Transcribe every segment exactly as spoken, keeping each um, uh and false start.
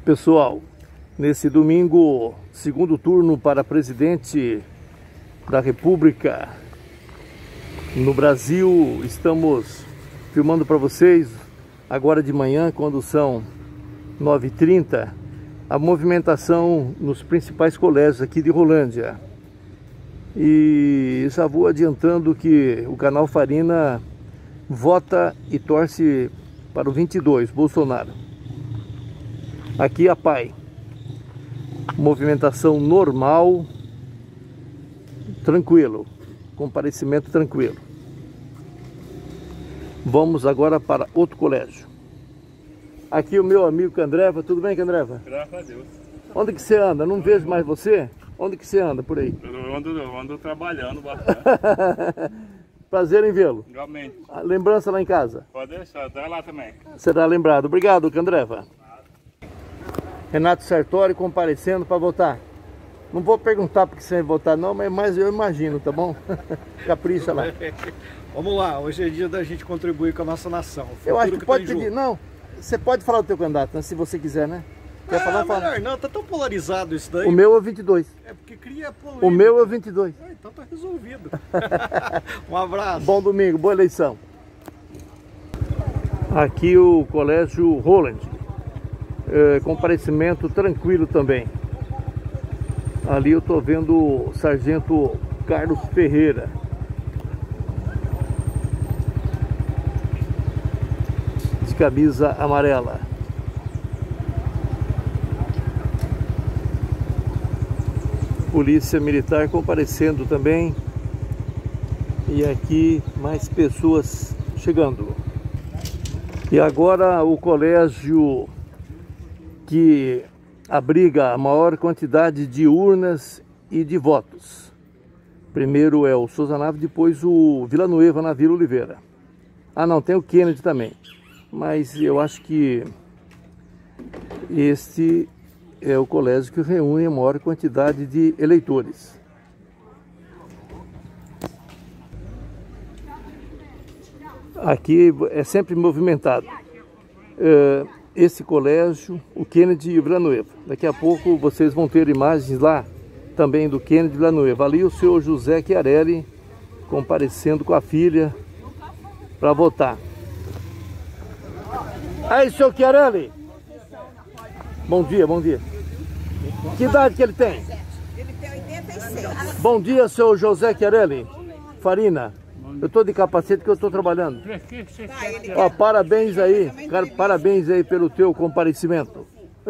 Pessoal, nesse domingo, segundo turno para presidente da República no Brasil, estamos filmando para vocês agora de manhã, quando são nove e trinta, a movimentação nos principais colégios aqui de Rolândia. E já vou adiantando que o canal Farina vota e torce para o vinte e dois, Bolsonaro. Aqui a P A I, movimentação normal, tranquilo, comparecimento tranquilo. Vamos agora para outro colégio. Aqui o meu amigo Candreva. Tudo bem, Candreva? Graças a Deus. Onde que você anda? Não vejo mais você. Onde que você anda por aí? Eu ando, eu ando trabalhando bastante. Prazer em vê-lo. Igualmente. A lembrança lá em casa? Pode deixar, dá lá também. Será lembrado. Obrigado, Candreva. Renato Sartori comparecendo para votar. Não vou perguntar porque você vai votar não, mas eu imagino, tá bom? Capricha lá. Vamos lá, hoje é dia da gente contribuir com a nossa nação. Eu acho que, que pode tá pedir, não, você pode falar do teu candidato, né, se você quiser, né? Quer ah, falar, melhor fala. não, tá tão polarizado isso daí. O meu é vinte e dois. É porque cria polêmica. O meu é vinte e dois. Ah, então tá resolvido. Um abraço. Bom domingo, boa eleição. Aqui o colégio Roland. É, comparecimento tranquilo também. Ali eu tô vendo o sargento Carlos Ferreira. De camisa amarela. Polícia Militar comparecendo também. E aqui mais pessoas chegando. E agora o colégio que abriga a maior quantidade de urnas e de votos. Primeiro é o Souza Naves, depois o Vila Nueva na Vila Oliveira. Ah não, tem o Kennedy também. Mas eu acho que este é o colégio que reúne a maior quantidade de eleitores. Aqui é sempre movimentado. É, esse colégio, o Kennedy e o Vila Nueva. Daqui a pouco vocês vão ter imagens lá também do Kennedy e Vila Nueva. Ali o senhor José Chiarelli comparecendo com a filha para votar. Aí, senhor Chiarelli. Bom dia, bom dia. Que idade que ele tem? Ele tem oitenta e seis. Bom dia, senhor José Chiarelli. Farina. Eu estou de capacete que eu estou trabalhando. Ó, parabéns aí, cara, parabéns aí pelo teu comparecimento.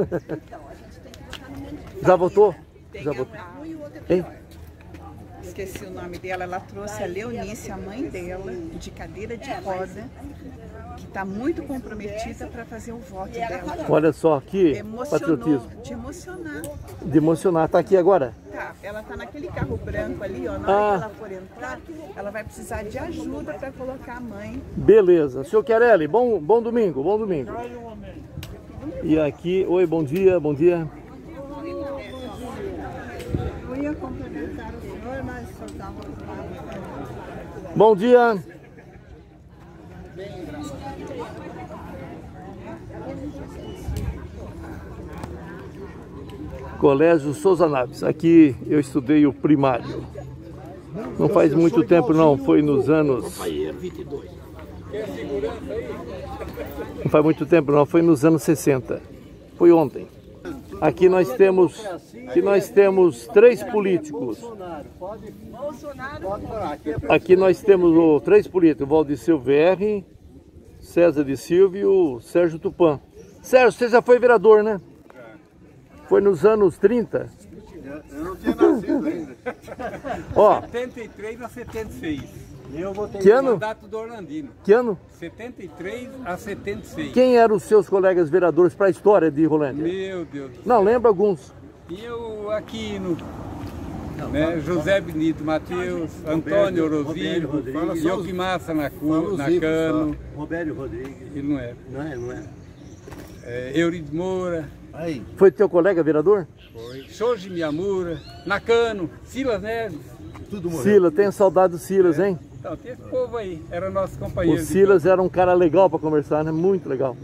Já votou? Já votou? Hein? Esqueci o nome dela. Ela trouxe a Leonice, a mãe dela, de cadeira de roda, que está muito comprometida para fazer o voto dela. Olha só que Emocionou, patriotismo. de emocionar. De emocionar. Tá aqui agora? Tá, ela tá naquele carro branco ali, ó. Na hora Ah. que ela for entrar, ela vai precisar de ajuda para colocar a mãe. Beleza. Senhor Chiarelli, bom, bom domingo, bom domingo. E aqui, oi, bom dia, bom dia. Eu ia cumprimentar o senhor, mas só estava ocupado. Bom dia. Colégio Souza Naves. Aqui eu estudei o primário. Não faz muito tempo não, foi nos anos... Não faz muito tempo não, foi nos anos sessenta. Foi ontem. Aqui nós temos, aqui nós temos três políticos. Aqui nós temos o, três políticos, Valdecir V R, César de Silva e o Sérgio Tupã. Sérgio, você já foi vereador, né? Foi nos anos trinta? Eu não tinha nascido ainda. Ó, setenta e três a setenta e seis. Eu votei que ano? Mandato do Orlandino. Que ano? setenta e três a setenta e seis. Quem eram os seus colegas vereadores para a história de Rolândia? Meu Deus. Não, lembra alguns. E eu aqui no... Né, José Benito Matheus, Antônio Orozilho, Joaquim Sanacu, Nakano. Robério Rodrigues. Ele não é. Não é, não é. é Eurides Moura. Aí. Foi teu colega vereador? Foi. Shoji Miyamura, Nakano, Silas Neves. Tudo morreu. Silas, tenho saudade do Silas, hein? Então, tem esse povo aí, era nosso O companheiro. de Silas era um cara legal para conversar, né? Muito legal.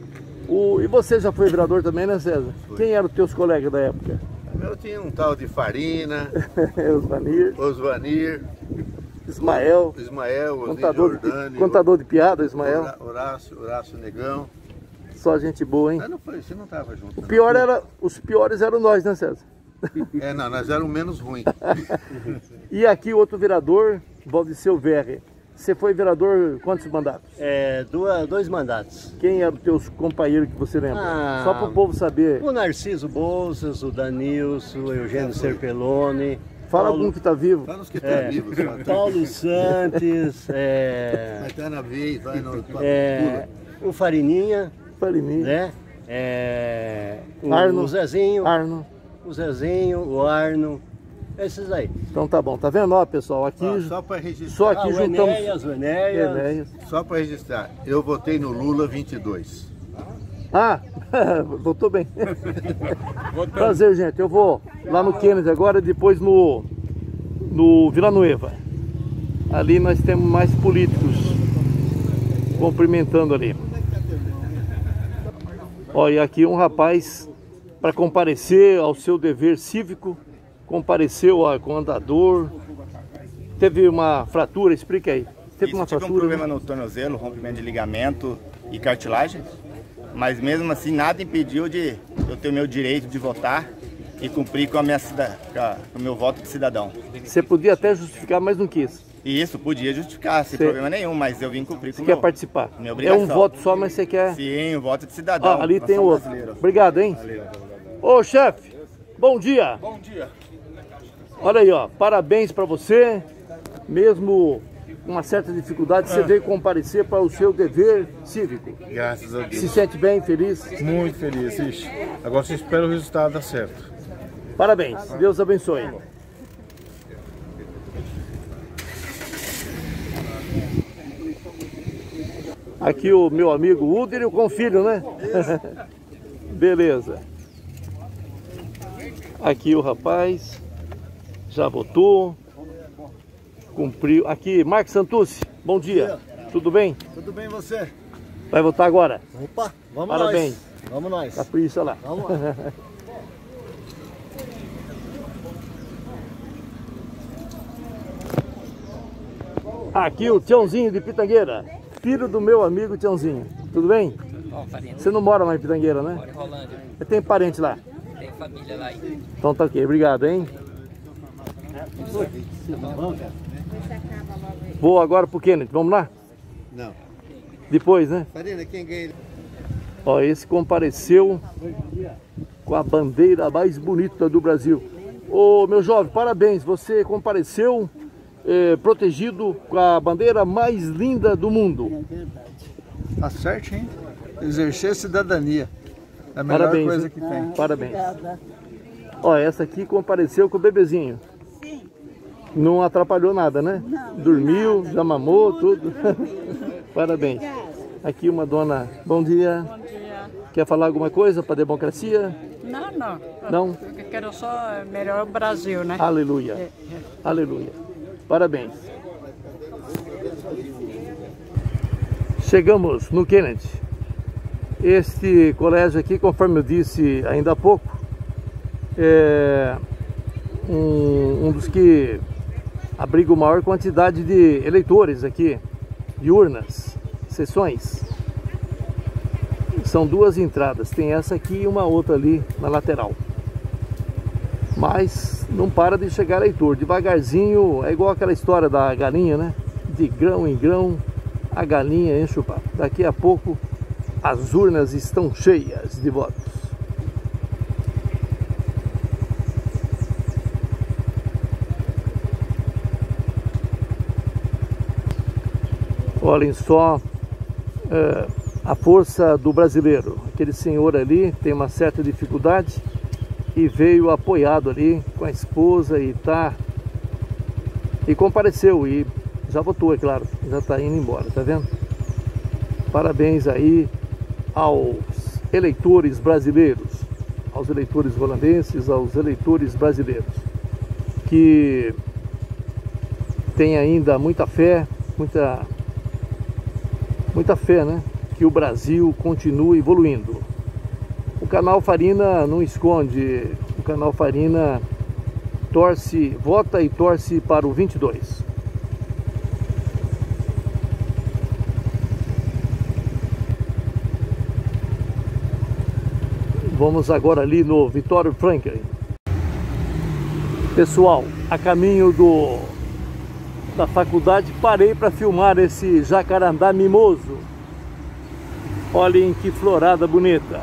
O, e você já foi vereador também, né, César? Foi. Quem eram os teus colegas da época? Eu tinha um tal de Farina, Osvanir, Osvanir, Ismael, Ismael, contador, Jordani, de, contador de piada, Ismael. Horácio, Horácio Negão. Só gente boa, hein? Mas não foi, você não estava junto. O pior era, os piores eram nós, né, César? É, não, nós éramos menos ruins. E aqui outro vereador, Valdiceu Verre. Você foi vereador quantos mandatos? É, duas, dois mandatos. Quem eram os teus companheiros que você lembra? Ah, Só para o povo saber. O Narciso Bolsas, o Danilson, o Eugênio Serpelloni. Fala Paulo, algum que está vivo. Fala os que estão é, vivos. Paulo Santos, é, Vai estar na vez, vai no... é, o Farininha, Farininha. né? É, o, Arno. o Zezinho, Arno. o Zezinho, o Arno, esses aí. Então tá bom, tá vendo? Ó, pessoal, aqui... Ó, só para registrar. Só aqui Ah, o juntamos... Enéas, o Enéas. Enéas. Só para registrar. Eu votei no Lula vinte e dois. Ah, votou bem. Prazer, gente. Eu vou lá no Kennedy agora e depois no, no Villanueva. Ali nós temos mais políticos cumprimentando ali. Olha, aqui um rapaz para comparecer ao seu dever cívico, compareceu a comandador, teve uma fratura, explica aí. Teve Isso, uma tive fratura, um problema né? no tornozelo, rompimento de ligamento e cartilagem, mas mesmo assim nada impediu de eu ter o meu direito de votar e cumprir com, a minha, com o meu voto de cidadão. Você podia até justificar, mas não quis. E isso podia justificar, sem Você... problema nenhum, mas eu vim cumprir com Você o quer meu, participar? minha É obrigação. um voto só, mas você quer... Sim, o voto de cidadão. Ó, ali tem o outro. Brasileiro. Obrigado, hein? Valeu. Ô, chefe, bom dia. Bom dia. Olha aí, ó, parabéns para você. Mesmo com uma certa dificuldade, você veio comparecer para o seu dever cívico. Graças a Deus. Se sente bem, feliz? Muito feliz, ixi. Agora você espera o resultado dar certo. Parabéns, Deus abençoe. Aqui o meu amigo Údero com o filho, né? Beleza. Aqui o rapaz já votou, cumpriu. Aqui, Marcos Santucci, bom dia. Tudo bem? Tudo bem você? Vai votar agora? Opa, vamos Parabéns. nós. Vamos nós. Capricha lá. Vamos lá. Aqui o Tiãozinho de Pitangueira, filho do meu amigo Tiãozinho. Tudo bem? Bom, Farinha. Você não mora mais em Pitangueira, né? Moro em Rolândia. Você tem parente lá? Tem família lá aí. Então tá ok, obrigado, hein? Vou agora pro Kennedy, vamos lá? Não. Depois, né? Farina, quem ganha? Ó, esse compareceu com a bandeira mais bonita do Brasil. Ô, meu jovem, parabéns, você compareceu eh, protegido com a bandeira mais linda do mundo. Tá certo, hein? Exercer a cidadania. É a melhor Parabéns, coisa hein? que tem. Parabéns. Ó, essa aqui compareceu com o bebezinho. Sim. Não atrapalhou nada, né? Não, Dormiu, nada. já mamou, Tudo tudo. Parabéns. Obrigada. Aqui uma dona, bom dia. Bom dia. Quer falar alguma coisa para a democracia? Não, não. Não? Eu quero só melhor o Brasil, né? Aleluia. É, é. Aleluia. Parabéns. Chegamos no Kennedy. Este colégio aqui, conforme eu disse ainda há pouco, é um, um dos que abriga a maior quantidade de eleitores aqui, de urnas, sessões. São duas entradas, tem essa aqui e uma outra ali na lateral. Mas não para de chegar eleitor, devagarzinho, é igual aquela história da galinha, né? De grão em grão, a galinha enche o papo. Daqui a pouco as urnas estão cheias de votos. Olhem só é, a força do brasileiro. Aquele senhor ali tem uma certa dificuldade e veio apoiado ali com a esposa e tá e compareceu e já votou, é claro, já está indo embora, tá vendo? Parabéns aí aos eleitores brasileiros, aos eleitores holandenses, aos eleitores brasileiros, que têm ainda muita fé, muita, muita fé, né? que o Brasil continue evoluindo. O canal Farina não esconde, o canal Farina torce, vota e torce para o vinte e dois. Vamos agora ali no Vitório Franklin. Pessoal, a caminho do, da faculdade, parei para filmar esse jacarandá mimoso. Olhem que florada bonita.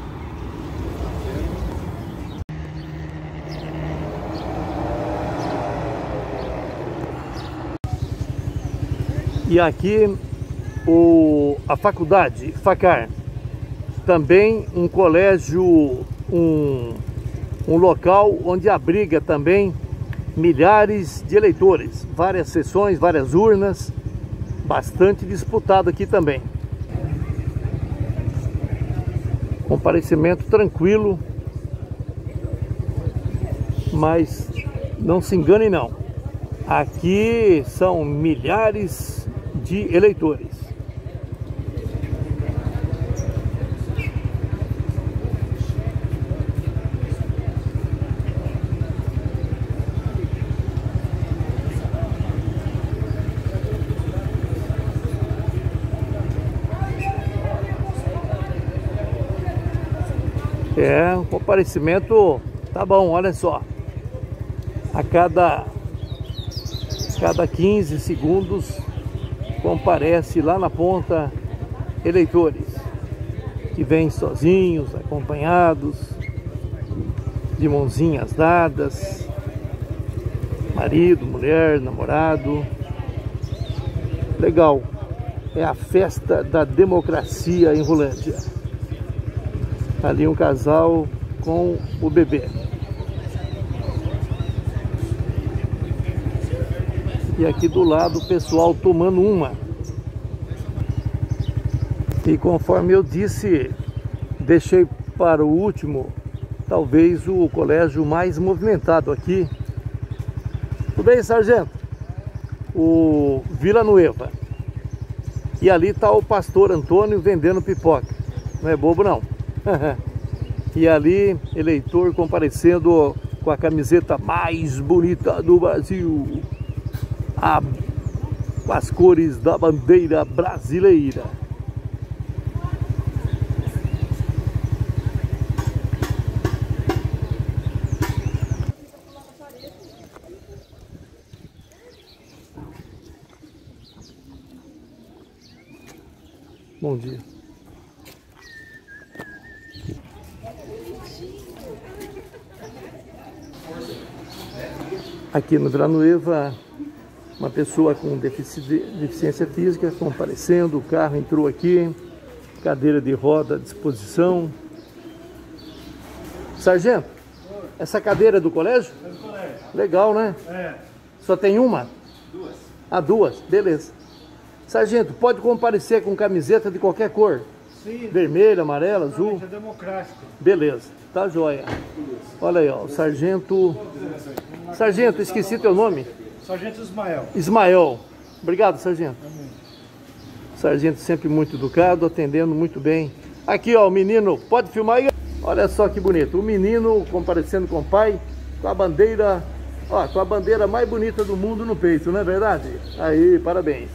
E aqui o, a faculdade, FACAR, também um colégio, um, um local onde abriga também milhares de eleitores, várias sessões, várias urnas, bastante disputado aqui também. Comparecimento tranquilo, mas não se enganem não, aqui são milhares de eleitores. É, o comparecimento tá bom, olha só. A cada, cada quinze segundos comparece lá na ponta eleitores que vêm sozinhos, acompanhados, de mãozinhas dadas, marido, mulher, namorado. Legal, é a festa da democracia em Rolândia. Ali um casal com o bebê. E aqui do lado o pessoal tomando uma. E conforme eu disse, deixei para o último, talvez o colégio mais movimentado aqui. Tudo bem, sargento? O Vila Nueva. E ali está o pastor Antônio vendendo pipoca. Não é bobo não. E ali, eleitor comparecendo com a camiseta mais bonita do Brasil, a, com as cores da bandeira brasileira. Bom dia. Aqui no Vila Nueva, uma pessoa com deficiência física comparecendo, o carro entrou aqui, cadeira de roda à disposição. Sargento, essa cadeira é do colégio? É do colégio. Legal, né? É. Só tem uma? Duas. Ah, duas, beleza. Sargento, pode comparecer com camiseta de qualquer cor? Sim. Vermelho, amarelo, azul? É democrático. Beleza, tá joia. Olha aí, ó, o sargento... Sargento, esqueci teu nome. Sargento Ismael. Ismael. Obrigado, sargento. Amém. Sargento sempre muito educado, atendendo muito bem. Aqui, ó, o menino, pode filmar aí? Olha só que bonito. O menino comparecendo com o pai, com a bandeira, ó, com a bandeira mais bonita do mundo no peito, não é verdade? Aí, parabéns.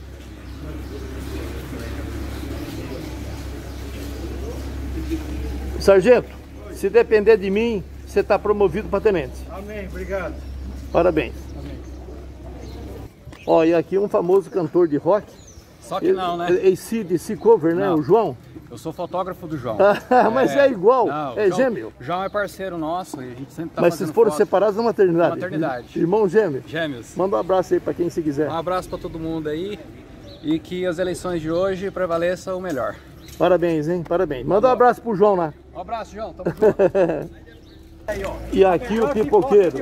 Sargento, se depender de mim, você está promovido para tenente. Amém, obrigado. Parabéns. Amém. Ó, e aqui um famoso cantor de rock. Só que não, né? A C D C cover, né? Não. O João. Eu sou fotógrafo do João. Mas é, é igual, não, é João, gêmeo. João é parceiro nosso e a gente sempre tá Mas vocês foram foto. separados na maternidade? Na maternidade. Irmão gêmeo? Gêmeos. Manda um abraço aí para quem se quiser. Um abraço para todo mundo aí e que as eleições de hoje prevaleçam o melhor. Parabéns, hein? Parabéns. Manda um abraço pro João lá. Um abraço, João. Tamo junto. Aí, ó, e aqui o pipoqueiro.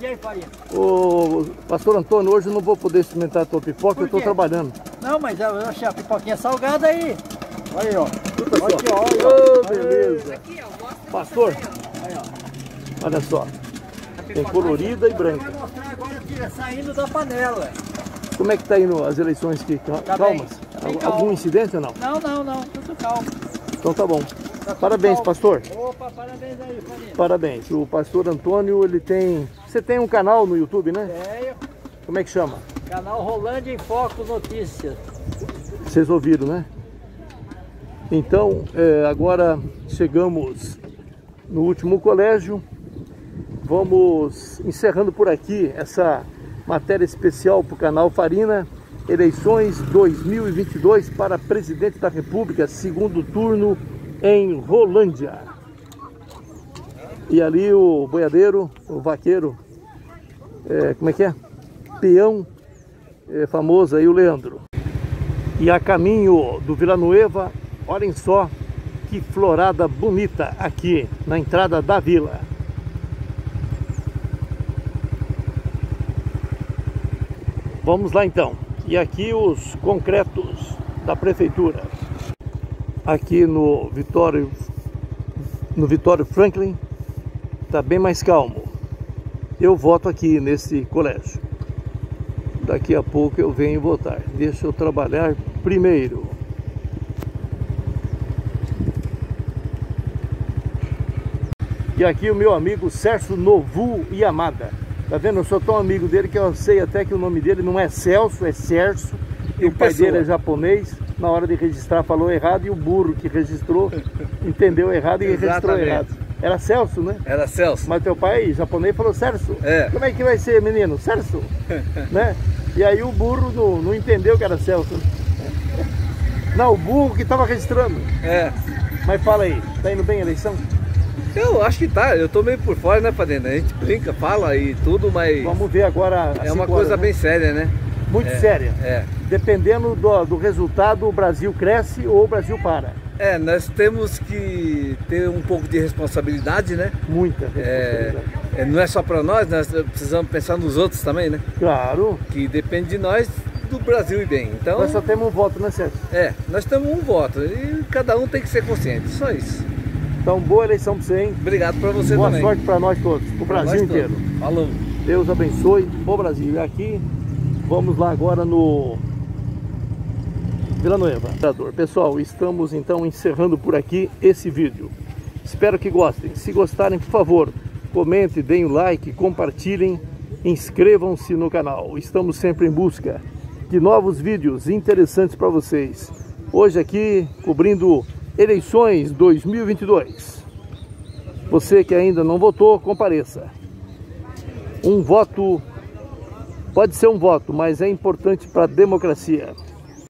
O pastor Antônio, hoje eu não vou poder experimentar a tua pipoca, eu estou trabalhando. Não, mas eu achei a pipoquinha salgada aí. Olha aí, ó. Tudo aqui, ó. Olha, ó. Oh, beleza. Aqui, ó, pastor, aí, ó. Olha só. Tem colorida e branca. Eu vou mostrar agora aqui, saindo da panela. Como é que tá indo as eleições aqui? Tá Calmas? Bem, tá Fiquem Algum calmo. incidente ou não? Não, não, não, tudo calmo. Então tá bom. Tá tudo Parabéns, calmo. pastor. Opa, parabéns aí, família. Parabéns. O pastor Antônio, ele tem... Você tem um canal no YouTube, né? Tenho. Como é que chama? Canal Rolândia em Foco Notícias. Vocês ouviram, né? Então, é, agora chegamos no último colégio. Vamos encerrando por aqui essa matéria especial para o canal Farina. Eleições dois mil e vinte e dois para presidente da República, segundo turno em Rolândia. E ali o boiadeiro, o vaqueiro, é, como é que é? Peão, é, famoso aí, o Leandro. E a caminho do Villanueva, olhem só que florada bonita aqui na entrada da vila. Vamos lá então. E aqui os concretos da prefeitura. Aqui no Vitório, no Vitório Franklin, está bem mais calmo. Eu voto aqui nesse colégio. Daqui a pouco eu venho votar. Deixa eu trabalhar primeiro. E aqui o meu amigo Celso Novu Yamada. Tá vendo? Eu sou tão amigo dele que eu sei até que o nome dele não é Celso, é Cerso. E o pai dele é japonês. Na hora de registrar falou errado e o burro que registrou entendeu errado e registrou errado. Era Celso, né? Era Celso. Mas teu pai japonês falou Celso. É. Como é que vai ser, menino? Celso? Né? E aí o burro não, não entendeu que era Celso. Não, o burro que estava registrando. É. Mas fala aí, tá indo bem a eleição? Eu acho que tá, eu tô meio por fora, né, Padena? A gente brinca, fala e tudo, mas... Vamos ver agora. É uma coisa horas, né? bem séria, né? Muito é, séria. É. Dependendo do, do resultado, o Brasil cresce ou o Brasil para. É, nós temos que ter um pouco de responsabilidade, né? Muita responsabilidade. É, é, não é só para nós, nós precisamos pensar nos outros também, né? Claro. Que depende de nós, do Brasil e bem. Então, nós só temos um voto, né, Sérgio? É, nós temos um voto e cada um tem que ser consciente, só isso. Então, boa eleição para você, hein? Obrigado para você boa também. Boa sorte para nós todos, para o Brasil inteiro. Todos. Falou. Deus abençoe o Brasil. E aqui, vamos lá agora no Villanueva. Pessoal, estamos então encerrando por aqui esse vídeo. Espero que gostem. Se gostarem, por favor, comentem, deem o like, compartilhem, inscrevam-se no canal. Estamos sempre em busca de novos vídeos interessantes para vocês. Hoje aqui, cobrindo eleições dois mil e vinte e dois. Você que ainda não votou, compareça. Um voto pode ser um voto, mas é importante para a democracia.